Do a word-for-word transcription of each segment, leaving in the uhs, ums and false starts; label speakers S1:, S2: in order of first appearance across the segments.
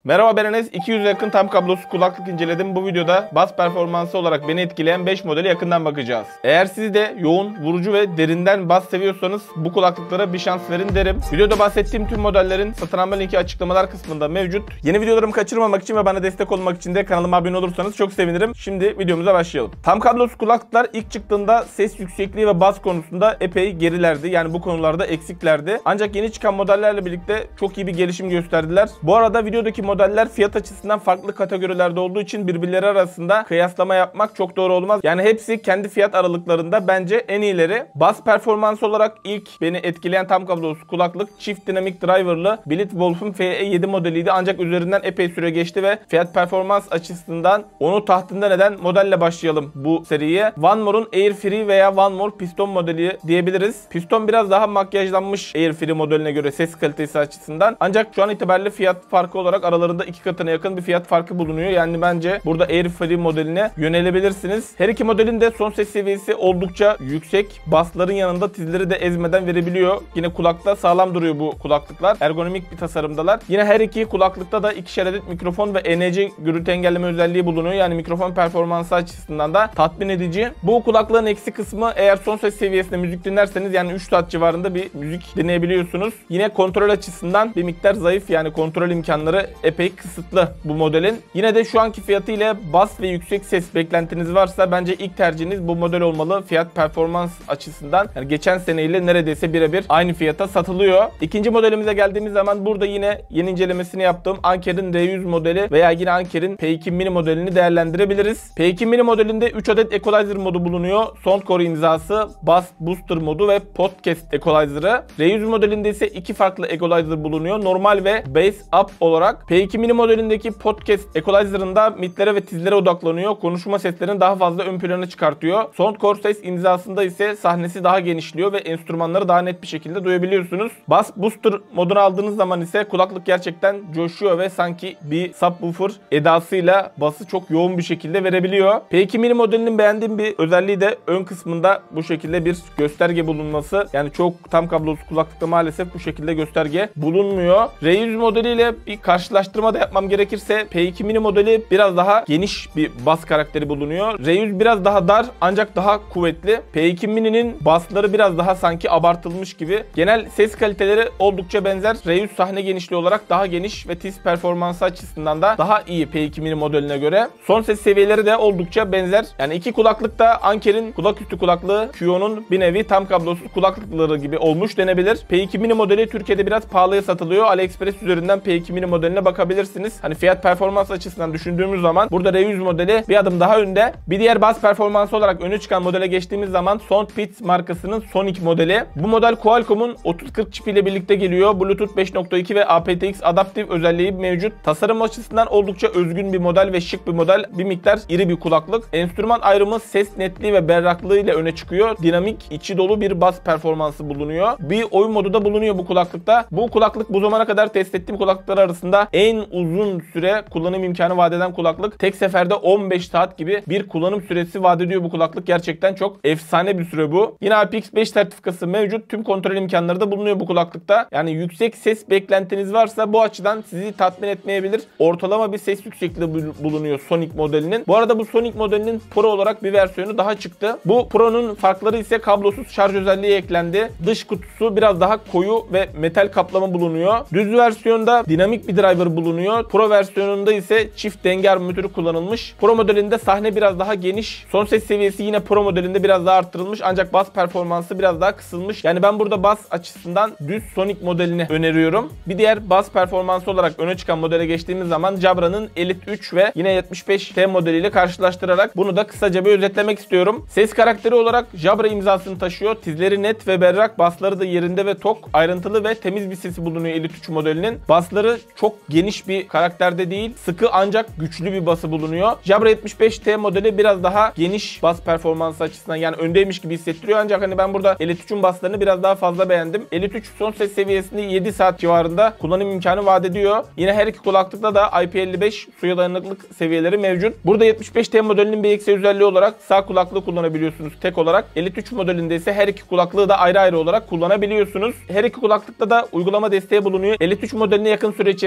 S1: Merhaba ben Enes. iki yüze yakın tam kablosuz kulaklık inceledim. Bu videoda bas performansı olarak beni etkileyen beş modeli yakından bakacağız. Eğer siz de yoğun, vurucu ve derinden bas seviyorsanız bu kulaklıklara bir şans verin derim. Videoda bahsettiğim tüm modellerin satın alma linki açıklamalar kısmında mevcut. Yeni videolarımı kaçırmamak için ve bana destek olmak için de kanalıma abone olursanız çok sevinirim. Şimdi videomuza başlayalım. Tam kablosuz kulaklıklar ilk çıktığında ses yüksekliği ve bas konusunda epey gerilerdi. Yani bu konularda eksiklerdi. Ancak yeni çıkan modellerle birlikte çok iyi bir gelişim gösterdiler. Bu arada videodaki modeller fiyat açısından farklı kategorilerde olduğu için birbirleri arasında kıyaslama yapmak çok doğru olmaz. Yani hepsi kendi fiyat aralıklarında bence en iyileri. Bas performansı olarak ilk beni etkileyen tam kablosuz kulaklık çift dinamik driverlı Blitzwolf'un F E yedi modeliydi. Ancak üzerinden epey süre geçti ve fiyat performans açısından onu tahtından eden modelle başlayalım bu seriye. One More'un Air Free veya One More piston modeli diyebiliriz. Piston biraz daha makyajlanmış Air Free modeline göre ses kalitesi açısından. Ancak şu an itibariyle fiyat farkı olarak aralarında iki katına yakın bir fiyat farkı bulunuyor. Yani bence burada Air Free modeline yönelebilirsiniz. Her iki modelin de son ses seviyesi oldukça yüksek. Basların yanında tizleri de ezmeden verebiliyor. Yine kulakta sağlam duruyor bu kulaklıklar. Ergonomik bir tasarımdalar. Yine her iki kulaklıkta da ikişer adet mikrofon ve E N C gürültü engelleme özelliği bulunuyor. Yani mikrofon performansı açısından da tatmin edici. Bu kulaklığın eksi kısmı eğer son ses seviyesinde müzik dinlerseniz yani üç saat civarında bir müzik dinleyebiliyorsunuz. Yine kontrol açısından bir miktar zayıf, yani kontrol imkanları epey kısıtlı bu modelin. Yine de şu anki fiyatı ile bas ve yüksek ses beklentiniz varsa bence ilk tercihiniz bu model olmalı. Fiyat performans açısından yani geçen seneyle neredeyse birebir aynı fiyata satılıyor. İkinci modelimize geldiğimiz zaman burada yine yeni incelemesini yaptığım Anker'in R yüz modeli veya yine Anker'in P iki Mini modelini değerlendirebiliriz. P iki Mini modelinde üç adet equalizer modu bulunuyor. Soundcore imzası, Bass Booster modu ve Podcast equalizer'ı. R yüz modelinde ise iki farklı equalizer bulunuyor. Normal ve Bass Up olarak. P iki Mini modelindeki Podcast equalizer'ında midlere ve tizlere odaklanıyor. Konuşma seslerini daha fazla ön plana çıkartıyor. Soundcore ses imzasında ise sahnesi daha genişliyor ve enstrümanları daha net bir şekilde duyabiliyorsunuz. Bass Booster modunu aldığınız zaman ise kulaklık gerçekten coşuyor ve sanki bir subwoofer edasıyla bası çok yoğun bir şekilde verebiliyor. P iki Mini modelinin beğendiğim bir özelliği de ön kısmında bu şekilde bir gösterge bulunması. Yani çok tam kablosuz kulaklıkta maalesef bu şekilde gösterge bulunmuyor. R yüz modeliyle bir karşılaştırma da yapmam gerekirse P iki Mini modeli biraz daha geniş bir bas karakteri bulunuyor. R yüz biraz daha dar ancak daha kuvvetli. P iki Mini'nin basları biraz daha sanki abartılmış gibi. Genel ses kaliteleri oldukça benzer. R yüz sahne genişliği olarak daha geniş ve tiz performansı açısından da daha iyi P iki Mini modeline göre. Son ses seviyeleri de oldukça benzer. Yani iki kulaklık da Anker'in kulaküstü kulaklığı Q O'nun bir nevi tam kablosuz kulaklıkları gibi olmuş denebilir. P iki Mini modeli Türkiye'de biraz pahalıya satılıyor. AliExpress üzerinden P iki Mini modeline bakabilirsiniz. Hani fiyat performans açısından düşündüğümüz zaman burada R yüz modeli bir adım daha önde. Bir diğer bas performansı olarak öne çıkan modele geçtiğimiz zaman Soundpeats markasının Sonic modeli. Bu model Qualcomm'un otuz kırk çipiyle birlikte geliyor. Bluetooth beş nokta iki ve A P T X adaptif özelliği mevcut. Tasarım açısından oldukça özgün bir model ve şık bir model. Bir miktar iri bir kulaklık. Enstrüman ayrımı ses netliği ve berraklığı ile öne çıkıyor. Dinamik, içi dolu bir bas performansı bulunuyor. Bir oyun modu da bulunuyor bu kulaklıkta. Bu kulaklık bu zamana kadar test ettiğim kulaklıklar arasında en uzun süre kullanım imkanı vaat eden kulaklık. Tek seferde on beş saat gibi bir kullanım süresi vaat ediyor bu kulaklık. Gerçekten çok efsane bir süre bu. Yine I P X beş sertifikası mevcut. Tüm kontrol imkanları da bulunuyor bu kulaklıkta. Yani yüksek ses beklentiniz varsa bu açıdan sizi tatmin etmeyebilir. Ortalama bir ses yüksekliği bulunuyor Sonic modelinin. Bu arada bu Sonic modelinin Pro olarak bir versiyonu daha çıktı. Bu Pro'nun farkları ise kablosuz şarj özelliği eklendi. Dış kutusu biraz daha koyu ve metal kaplama bulunuyor. Düz versiyonda dinamik bir driver bulunuyor. Pro versiyonunda ise çift denge armatürü kullanılmış. Pro modelinde sahne biraz daha geniş. Son ses seviyesi yine Pro modelinde biraz daha arttırılmış ancak bas performansı biraz daha kısılmış. Yani ben burada bas açısından düz Sonic modelini öneriyorum. Bir diğer bas performansı olarak öne çıkan modele geçtiğimiz zaman Jabra'nın Elite üç ve yine yetmiş beş T modeliyle karşılaştırarak bunu da kısaca bir özetlemek istiyorum. Ses karakteri olarak Jabra imzasını taşıyor. Tizleri net ve berrak, basları da yerinde ve tok, ayrıntılı ve temiz bir sesi bulunuyor Elite üç modelinin. Basları çok geniş bir karakterde değil, sıkı ancak güçlü bir bası bulunuyor. Jabra yetmiş beş T modeli biraz daha geniş bas performansı açısından, yani öndeymiş gibi hissettiriyor ancak hani ben burada Elite üçün baslarını biraz daha fazla beğendim. Elite üç son ses seviyesinde yedi saat civarında kullanım imkanı vaat ediyor. Yine her iki kulaklıkta da I P elli beş suya dayanıklılık seviyeleri mevcut. Burada yetmiş beş T modelinin bir eksi özelliği olarak sağ kulaklığı kullanabiliyorsunuz tek olarak. Elite üç modelinde ise her iki kulaklığı da ayrı ayrı olarak kullanabiliyorsunuz. Her iki kulaklıkta da uygulama desteği bulunuyor. Elite üç modeline yakın süre içerisinde bir güncelleme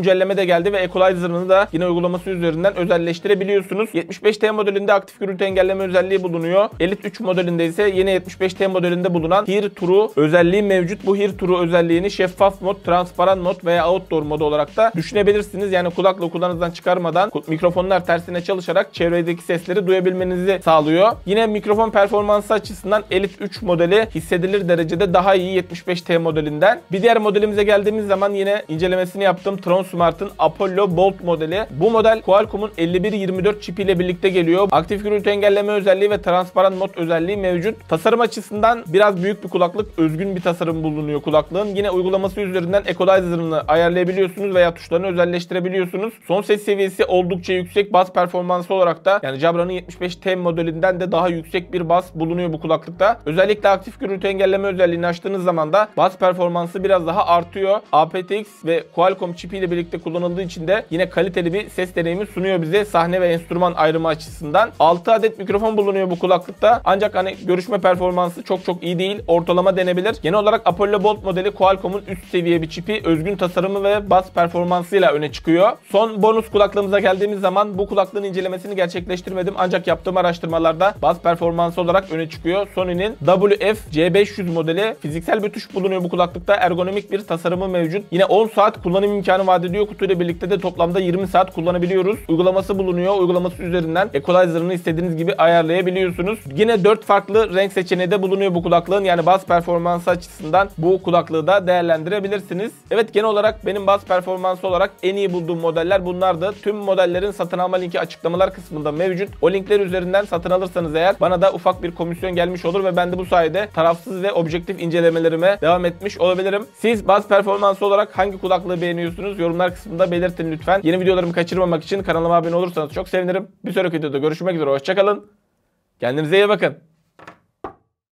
S1: güncelleme de geldi ve equalizer'ını da yine uygulaması üzerinden özelleştirebiliyorsunuz. yetmiş beş T modelinde aktif gürültü engelleme özelliği bulunuyor. Elite üç modelinde ise yine yetmiş beş T modelinde bulunan Hear True özelliği mevcut. Bu Hear True özelliğini şeffaf mod, transparan mod veya outdoor modu olarak da düşünebilirsiniz. Yani kulaklığı kulağınızdan çıkarmadan mikrofonlar tersine çalışarak çevredeki sesleri duyabilmenizi sağlıyor. Yine mikrofon performansı açısından Elite üç modeli hissedilir derecede daha iyi yetmiş beş T modelinden. Bir diğer modelimize geldiğimiz zaman yine incelemesini yaptığım Tronsmart'ın Apollo Bolt modeli. Bu model Qualcomm'un elli bir yirmi dört çipi ile birlikte geliyor. Aktif gürültü engelleme özelliği ve transparan mod özelliği mevcut. Tasarım açısından biraz büyük bir kulaklık, özgün bir tasarım bulunuyor kulaklığın. Yine uygulaması üzerinden equalizer'ını ayarlayabiliyorsunuz veya tuşlarını özelleştirebiliyorsunuz. Son ses seviyesi oldukça yüksek. Bas performansı olarak da yani Jabra'nın yetmiş beş T modelinden de daha yüksek bir bas bulunuyor bu kulaklıkta. Özellikle aktif gürültü engelleme özelliğini açtığınız zaman da bas performansı biraz daha artıyor. A P T X ve Qualcomm çipi ile birlikte kullanıldığı için de yine kaliteli bir ses deneyimi sunuyor bize sahne ve enstrüman ayrımı açısından. altı adet mikrofon bulunuyor bu kulaklıkta. Ancak hani görüşme performansı çok çok iyi değil. Ortalama denebilir. Genel olarak Apollo Bolt modeli Qualcomm'un üst seviye bir çipi. Özgün tasarımı ve bas performansıyla öne çıkıyor. Son bonus kulaklığımıza geldiğimiz zaman bu kulaklığın incelemesini gerçekleştirmedim. Ancak yaptığım araştırmalarda bas performansı olarak öne çıkıyor. Sony'nin W F C beş yüz modeli fiziksel bir tuş bulunuyor bu kulaklıkta. Ergonomik bir tasarımı mevcut. Yine on saat kullanım imkanı vaat ediyor. Kutuyla birlikte de toplamda yirmi saat kullanabiliyoruz. Uygulaması bulunuyor. Uygulaması üzerinden equalizer'ını istediğiniz gibi ayarlayabiliyorsunuz. Yine dört farklı renk seçeneği de bulunuyor bu kulaklığın. Yani bas performansı açısından bu kulaklığı da değerlendirebilirsiniz. Evet, genel olarak benim bas performansı olarak en iyi bulduğum modeller bunlardı. Tüm modellerin satın alma linki açıklamalar kısmında mevcut. O linkler üzerinden satın alırsanız eğer bana da ufak bir komisyon gelmiş olur ve ben de bu sayede tarafsız ve objektif incelemelerime devam etmiş olabilirim. Siz bas performansı olarak hangi kulaklığı beğeniyorsunuz? Yorumlar kısmında belirtin lütfen. Yeni videolarımı kaçırmamak için kanalıma abone olursanız çok sevinirim. Bir sonraki videoda görüşmek üzere. Hoşçakalın. Kendinize iyi bakın.